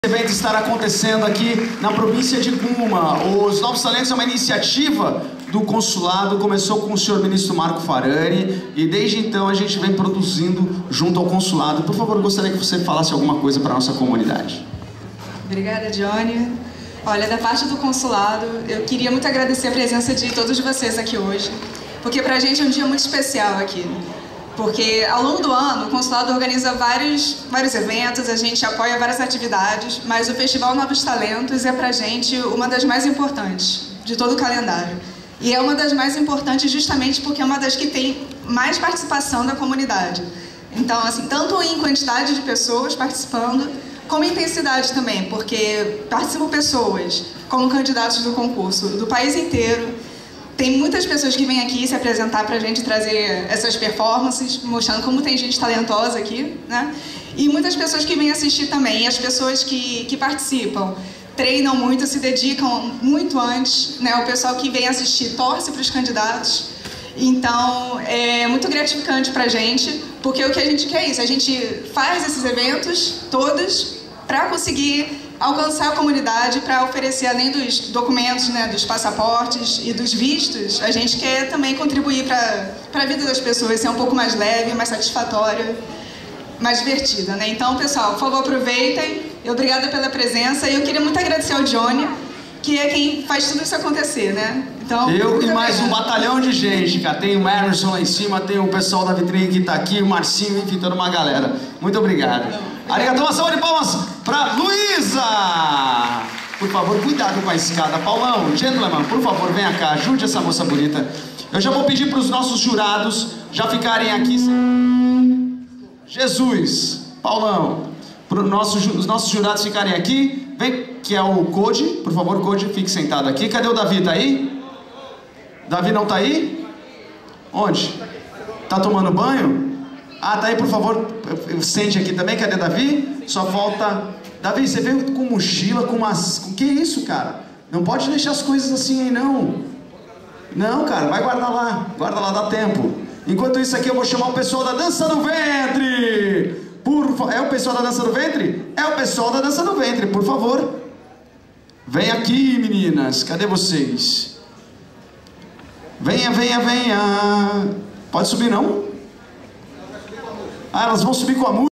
Esse evento estará acontecendo aqui na província de Guma. Os Novos Talentos é uma iniciativa do consulado, começou com o senhor ministro Marco Farani e desde então a gente vem produzindo junto ao consulado. Por favor, eu gostaria que você falasse alguma coisa para a nossa comunidade. Obrigada, Johnny. Olha, da parte do consulado, eu queria muito agradecer a presença de todos vocês aqui hoje, porque pra gente é um dia muito especial aqui. Porque ao longo do ano o consulado organiza vários eventos, a gente apoia várias atividades, mas o Festival Novos Talentos é pra gente uma das mais importantes de todo o calendário. E é uma das mais importantes justamente porque é uma das que tem mais participação da comunidade. Então, assim, tanto em quantidade de pessoas participando, como em intensidade também, porque participam pessoas como candidatos do concurso do país inteiro. Tem muitas pessoas que vêm aqui se apresentar pra gente, trazer essas performances, mostrando como tem gente talentosa aqui, né? E muitas pessoas que vêm assistir também. E as pessoas que participam treinam muito, se dedicam muito antes, né? O pessoal que vem assistir torce para os candidatos. Então, é muito gratificante pra gente, porque o que a gente quer é isso. A gente faz esses eventos todos para conseguir alcançar a comunidade, para oferecer, além dos documentos, né, dos passaportes e dos vistos, a gente quer também contribuir para a vida das pessoas, ser um pouco mais leve, mais satisfatória, mais divertida, né? Então, pessoal, por favor, aproveitem. Obrigada pela presença e eu queria muito agradecer ao Johnny, que é quem faz tudo isso acontecer, né? Então, eu e mais um batalhão de gente, cara. Tem o Emerson lá em cima, tem o pessoal da vitrine que tá aqui, o Marcinho, enfim, toda uma galera. Muito obrigado. Arigatou, uma salva de palmas pra Luísa! Por favor, cuidado com a escada. Paulão, gentleman, por favor, venha cá, ajude essa moça bonita. Eu já vou pedir para os nossos jurados já ficarem aqui. Jesus, Paulão, para os nossos jurados ficarem aqui. Vem, que é o Code, por favor, Code, fique sentado aqui. Cadê o Davi? Tá aí? Davi não tá aí? Onde? Tá tomando banho? Ah, tá aí, por favor, sente aqui também. Cadê Davi? Só falta... Davi, você veio com mochila, com umas... Com que isso, cara? Não pode deixar as coisas assim aí, não. Não, cara, vai guardar lá. Guarda lá, dá tempo. Enquanto isso aqui, eu vou chamar o pessoal da Dança do Ventre. É o pessoal da Dança do Ventre? É o pessoal da Dança do Ventre, por favor. Vem aqui, meninas. Cadê vocês? Venha, venha, venha. Pode subir, não? Ah, elas vão subir com a música.